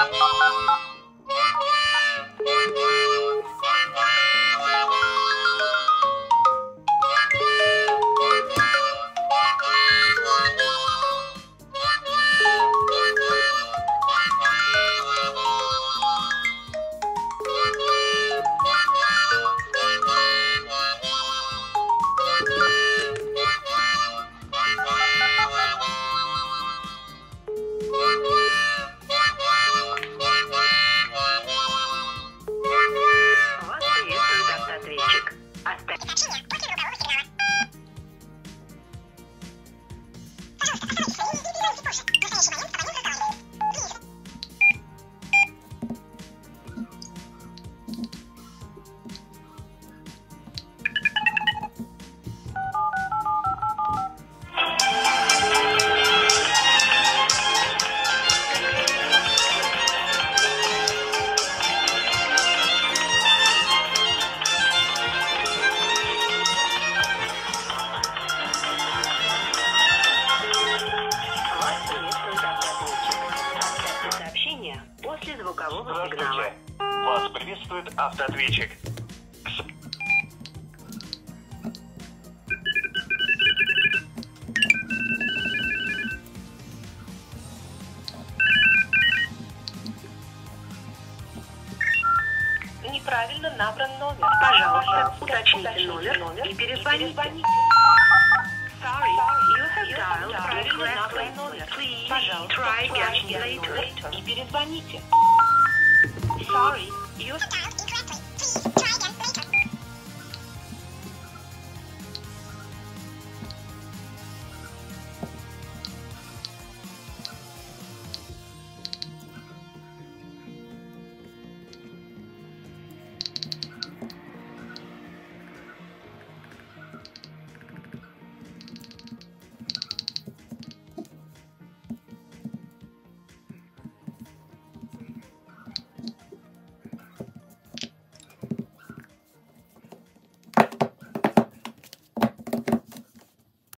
После звукового сигнала. Вас приветствует автоответчик. Неправильно набран номер. Пожалуйста, уточните номер и перезвоните. Sorry, you have dialed incorrect номер. Please try again later и перезвоните. Sorry, you